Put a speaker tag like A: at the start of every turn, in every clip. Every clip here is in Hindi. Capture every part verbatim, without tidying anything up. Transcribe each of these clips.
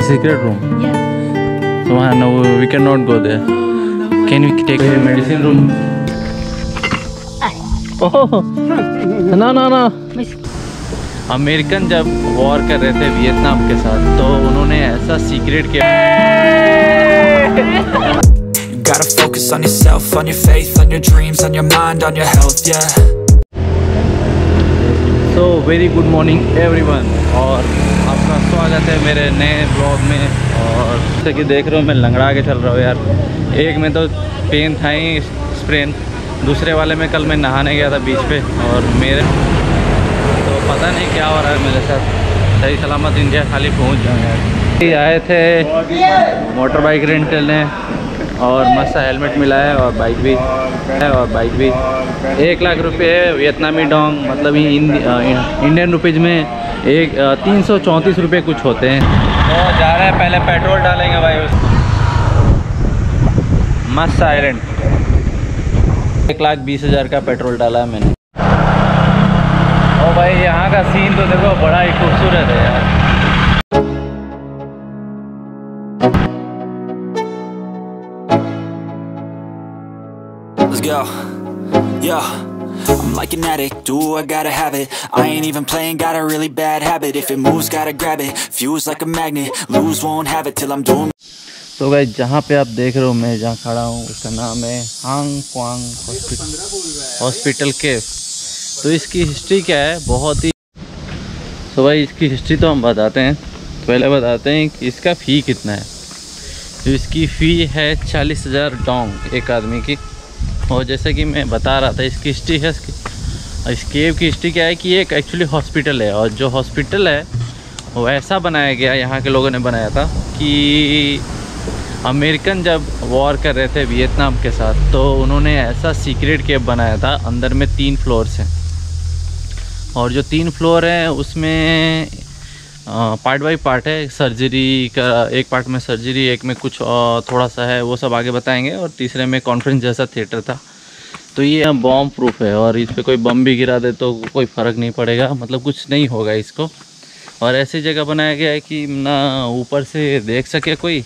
A: secret room?
B: Yes.
A: So uh, no, we cannot go there.
B: Oh, no way.
A: Can we take a medicine room? Oh, no no no. American जब वॉर कर रहे थे वियतनाम के साथ तो उन्होंने ऐसा सीक्रेट किया।
C: Gotta focus on yourself, on your faith, on your dreams, on your mind, on your health, yeah.
A: So very good morning everyone और आपका स्वागत है मेरे नए ब्लॉग में। और जैसे कि देख रहे हो मैं लंगड़ा के चल रहा हूँ यार। एक में तो पेन था ही स्प्रेन, दूसरे वाले में कल मैं नहाने गया था बीच पे और मेरे तो पता नहीं क्या हो रहा है मेरे साथ। सही सलामत इंडिया खाली पहुँच जाऊँ यार। आए थे मोटर बाइक रेंट करने और मस्त हेलमेट मिला है और बाइक भी है और बाइक भी एक लाख रुपए है वियतनामी डोंग, मतलब ये इंडियन रुपीज़ में एक तीन सौ चौंतीस रुपये कुछ होते हैं। तो जा रहे हैं, पहले पेट्रोल डालेंगे भाई उस मस्त आइलैंड। एक लाख बीस हज़ार का पेट्रोल डाला है मैंने। और भाई यहाँ का सीन तो देखो बड़ा ही खूबसूरत है यार।
C: Let's go. Yeah. I'm like an addict, do I gotta have it. I ain't even playing, got a really bad habit. If it moves, gotta grab it. Fuse like a magnet, lose won't have it till I'm doing.
A: तो गाइस जहाँ पे आप देख रहे हो मैं जहाँ खड़ा हूँ उसका नाम है हांग क्वांग हॉस्पिटल केव। तो इसकी हिस्ट्री क्या है बहुत ही। तो भाई इसकी हिस्ट्री तो हम बताते हैं, पहले बताते हैं कि इसका फ़ी कितना है। तो इसकी फ़ी है चालीस हज़ार डोंग एक आदमी की। और जैसे कि मैं बता रहा था इसकी हिस्ट्री है, इस केव की हिस्ट्री क्या है कि एक एक्चुअली हॉस्पिटल है और जो हॉस्पिटल है वो ऐसा बनाया गया, यहाँ के लोगों ने बनाया था कि अमेरिकन जब वॉर कर रहे थे वियतनाम के साथ तो उन्होंने ऐसा सीक्रेट केव बनाया था। अंदर में तीन फ्लोर्स हैं और जो तीन फ्लोर हैं उसमें पार्ट बाय पार्ट है। सर्जरी का एक पार्ट में सर्जरी, एक में कुछ थोड़ा सा है, वो सब आगे बताएंगे। और तीसरे में कॉन्फ्रेंस जैसा थिएटर था। तो ये बॉम्ब प्रूफ है और इस पर कोई बम भी गिरा दे तो कोई फ़र्क नहीं पड़ेगा, मतलब कुछ नहीं होगा इसको। और ऐसी जगह बनाया गया है कि ना ऊपर से देख सके कोई,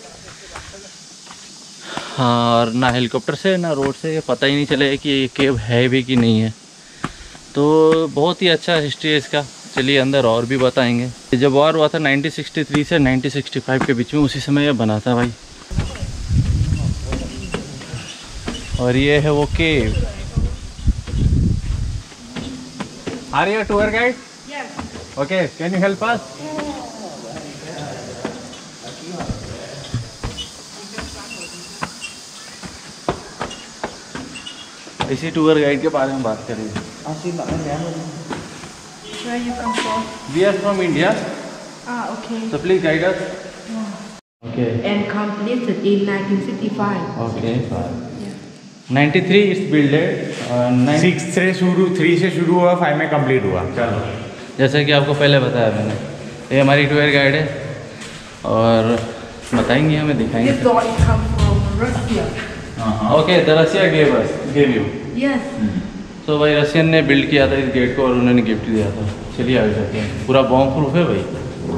A: और ना हेलीकॉप्टर से ना रोड से पता ही नहीं चलेगा कि ये केव है भी कि नहीं है। तो बहुत ही अच्छा हिस्ट्री है इसका। चलिए अंदर और भी बताएंगे। जब वॉर हुआ था नाइनटीन सिक्सटी थ्री से नाइनटीन सिक्सटी फाइव के बीच में, उसी समय ये बना था भाई। और ये है वो cave. Are you tour guide? Yes. Okay, can you help us? इसी टूर गाइड के बारे में बात करेंगे।
B: Where you come from?
A: We are from India.
B: Ah, okay.
A: So please guide us.
B: Yeah.
A: Okay.
B: And completed in nineteen sixty-five.
A: Okay, fine.
B: Yeah.
A: ninety-three is built. uh,
D: six से शुरू थ्री से शुरू हुआ, फाइव में कंप्लीट हुआ।
A: चलो, जैसे कि आपको पहले बताया मैंने, ये हमारी टूर गाइड है और बताएंगे, हमें दिखाएंगे।
B: This door come from Russia.
A: हाँ, okay, the Russia gave us, gave you.
B: Yes.
A: तो भाई रशियन ने बिल्ड किया था इस गेट को और उन्होंने गिफ्ट दिया था। चलिए आगे चलते हैं। पूरा बॉम्ब प्रूफ है भाई।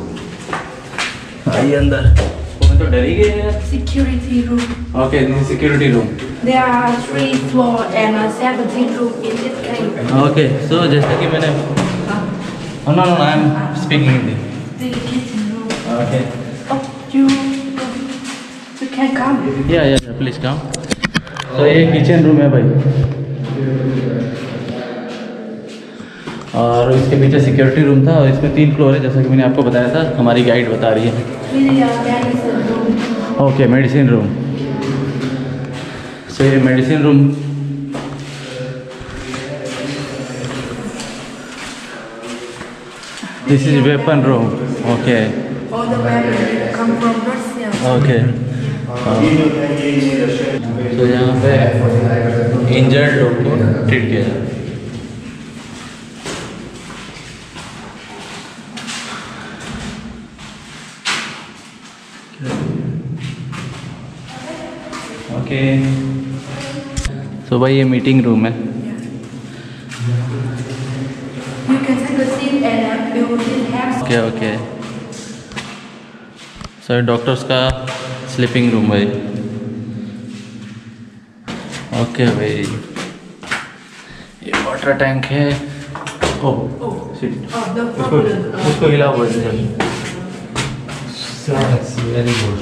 A: आइए अंदर। तो मैं तो डर ही गया यार।
B: Security room.
A: Okay, this is security room.
B: There are three floor and uh, seventeen room in this cave.
A: Okay, so जैसा कि मैंने
B: Uh,
A: no no no I am speaking Hindi.
B: the kitchen room.
A: Okay,
B: Oh, you you can come.
A: या या प्लीज कम। तो ये किचन रूम है भाई और इसके पीछे सिक्योरिटी रूम था और इसमें तीन फ्लोर है जैसा कि मैंने आपको बताया था। हमारी गाइड बता रही है।
B: Really, uh, medicine room.
A: Okay, medicine room. So ये medicine room. This is weapon room. Okay
B: All the weapons come from Russia.
A: Okay. तो यहाँ पे इंजर्ड लोग को ट्रीट किया जाता है। ओके, तो भाई ये मीटिंग रूम है।
B: You can take a seat and uh, we will just have.
A: Okay okay, sir doctors का स्लीपिंग रूम भाई। ओके भाई, ये वाटर टैंक है। ओ उसको उसको हिला हुआ है। Very good.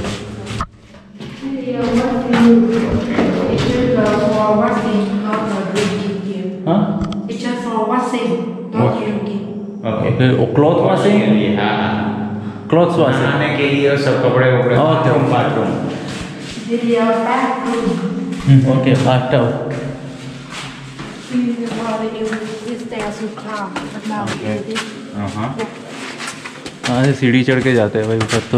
A: हाँ
B: It's just for washing, not drinking.
A: Okay, oh cloth washing, cloth washing
D: नहाने के लिए और सब कपड़े कपड़े
A: okay
D: bathroom.
B: The bathroom.
A: Okay bathtub.
B: The water is there to come, but now it is.
D: हाँ
A: हाँ से सीढ़ी चढ़ के जाते हैं भाई ऊपर तो।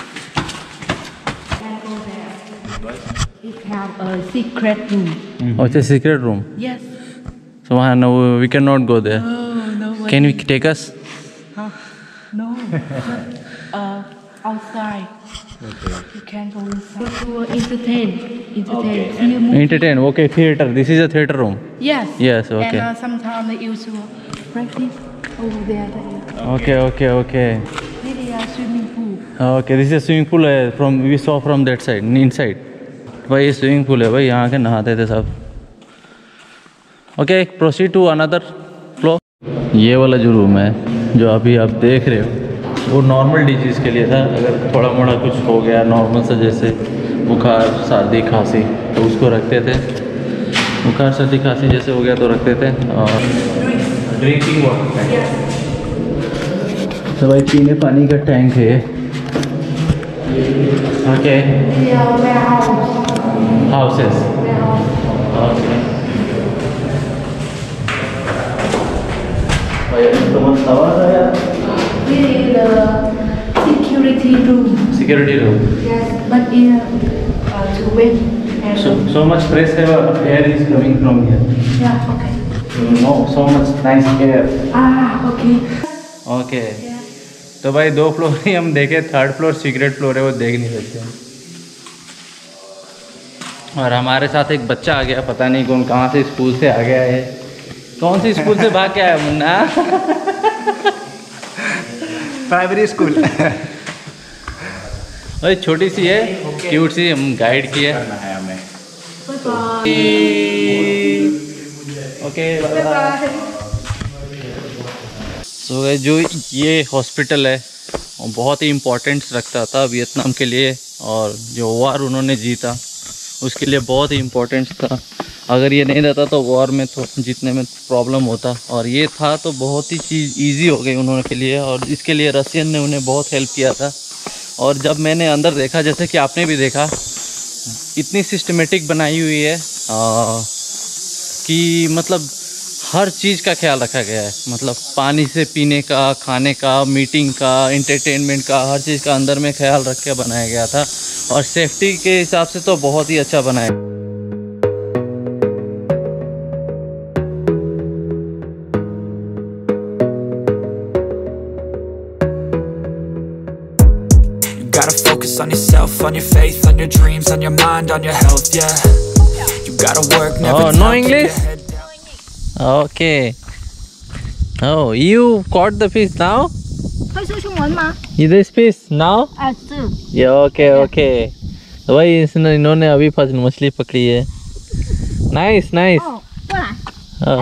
B: It have a secret room.
A: अच्छा सीक्रेट रूम।
B: Yes.
A: So वहाँ no we cannot go there.
B: Oh, no way.
A: Can we take us?
B: Huh? No. uh, outside. Okay. You can go inside. To entertain. Entertain. See a movie.
A: Entertain. Okay, theater. This is a theater room.
B: Yes.
A: Yes, okay.
B: And uh, sometimes they used to practice over there. there.
A: Okay, okay, okay.
B: Maybe a swimming pool.
A: Okay, this is a swimming pool. है from we saw from that side, inside. भाई ये स्विमिंग पूल है भाई, यहाँ के नहाते थे सब। Okay, proceed to another floor. ये वाला जो रूम है जो अभी आप देख रहे हो वो नॉर्मल डिजीज़ के लिए था। अगर थोड़ा मोड़ा कुछ हो गया नॉर्मल से, जैसे बुखार सर्दी खांसी, तो उसको रखते थे। बुखार सर्दी खांसी जैसे हो गया तो रखते थे। और ड्रिंकिंग वाटर, तो भाई पीने पानी का टैंक है। Okay, houses. ओके तो मत आवाज आया।
B: This is the security room.
A: Security room.
B: Yes, but in uh, to wait. And
A: So so much fresh air is coming from here.
B: yeah, okay.
A: No, so much nice air.
B: Ah, okay.
A: Okay तो भाई दो फ्लोर ही हम देखे, थर्ड फ्लोर सीक्रेट फ्लोर है वो देख नहीं सकते। और हमारे साथ एक बच्चा आ गया, पता नहीं कौन कहाँ से स्कूल से आ गया है। कौन सी स्कूल से भाग के आया मुन्ना?
D: Primary school.
A: भाई छोटी सी है, क्यूट सी, हम गाइड किए। ओके सो जो ये हॉस्पिटल है वो बहुत ही इम्पोर्टेंस रखता था वियतनाम के लिए, और जो वॉर उन्होंने जीता उसके लिए बहुत ही इम्पोर्टेंस था। अगर ये नहीं रहता तो वॉर में तो जीतने में प्रॉब्लम होता, और ये था तो बहुत ही चीज़ इजी हो गई उन्होंने के लिए, और इसके लिए रशियन ने उन्हें बहुत हेल्प किया था। और जब मैंने अंदर देखा, जैसे कि आपने भी देखा, इतनी सिस्टमेटिक बनाई हुई है आ, कि मतलब हर चीज़ का ख्याल रखा गया है। मतलब पानी से पीने का, खाने का, मीटिंग का, एंटरटेनमेंट का, हर चीज़ का अंदर में ख्याल रख के बनाया गया था। और सेफ्टी के हिसाब से तो बहुत ही अच्छा बनाया।
C: Gotta focus on yourself, on your faith, on your dreams, on your mind, on your health, yeah. You gotta work, never
A: Oh,
C: doubt,
A: no
C: keep your
A: English?
C: head down.
A: Okay. Oh, you caught the fish now?
B: 会说中文吗？
A: This fish now?
B: 啊，是。
A: Yeah, okay, okay. तो भाई इसने इन्होंने अभी फस मछली पकड़ी है। Nice nice.
B: 哦，过来。
A: Oh.
B: 哎，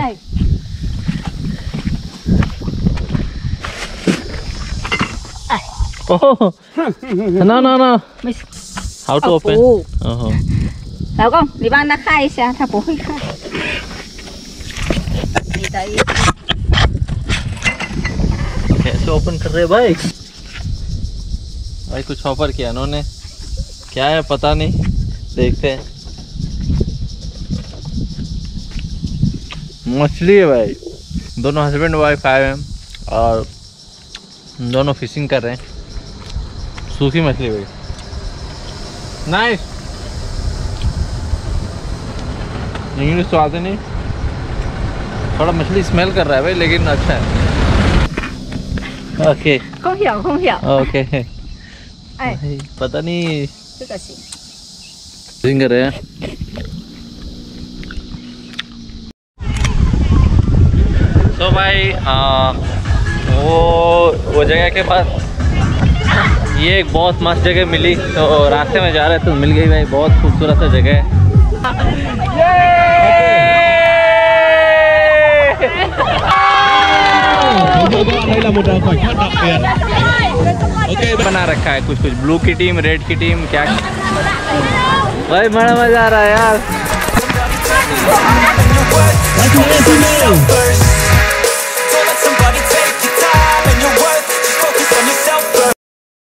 A: Oh. No no no.
B: 没事。
A: How to
B: 哦
A: open?
B: 不
A: Oh.
B: 老公，你帮他看一下，他不会看。你的意思。
A: कैसे ओपन कर रहे हैं भाई? भाई कुछ ऑफर किया इन्होंने, क्या है पता नहीं, देखते हैं। मछली है भाई, दोनों हस्बैंड वाइफ आए हैं और दोनों फिशिंग कर रहे हैं। सूखी मछली भाई, नाइस। इंग्लिश तो आते नहीं, थोड़ा मछली स्मेल कर रहा है भाई, लेकिन अच्छा है। Okay
B: 空小空小，
A: okay.
B: 哎，
A: पता नहीं
B: 这个行。
A: फिशिंग कर रहे हैं। तो भाई आ, वो वो जगह के पास ये एक बहुत मस्त जगह मिली, तो रास्ते में जा रहे थे तो मिल गई भाई। बहुत खूबसूरत सा जगह है। ओके, बना रखा है कुछ कुछ, ब्लू की टीम, रेड की टीम, क्या भाई बड़ा मजा आ रहा है यार।